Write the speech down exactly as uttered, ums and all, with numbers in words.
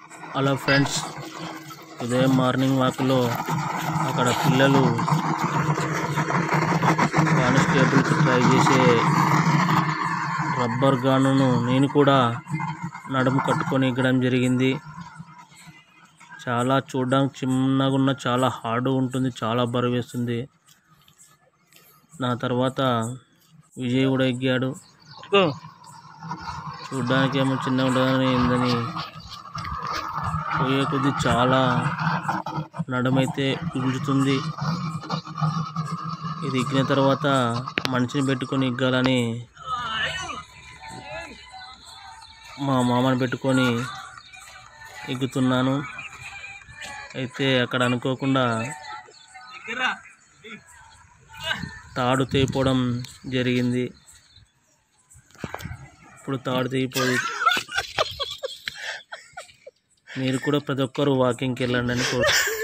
Hello friends, ఉదయం morning వాక్లో అక్కడ పిల్లలు కానిస్టేబుల్కి ట్రై చేసే రబ్బర్ గానును నేను కూడా నడుము కట్టుకొని ఎక్కడం జరిగింది. చాలా చూడడానికి చిన్నగా ఉన్న చాలా హార్డ్ ఉంటుంది, చాలా బరువు వేస్తుంది. నా తర్వాత విజయ్ కూడా ఎక్కాడు. చూడ్డానికి ఏమో చిన్నగా ఉంటుందని ఏందని పోయే కొద్ది చాలా నడుమైతే గుంజుతుంది. ఇది ఎక్కిన తర్వాత మనిషిని పెట్టుకొని ఎక్కాలని మా మామని పెట్టుకొని ఎక్కుతున్నాను. అయితే అక్కడ అనుకోకుండా తాడు తెగిపోవడం జరిగింది. ఇప్పుడు తాడు తెగిపోయి మీరు కూడా ప్రతి ఒక్కరు వాకింగ్కి వెళ్ళండి అని కోరు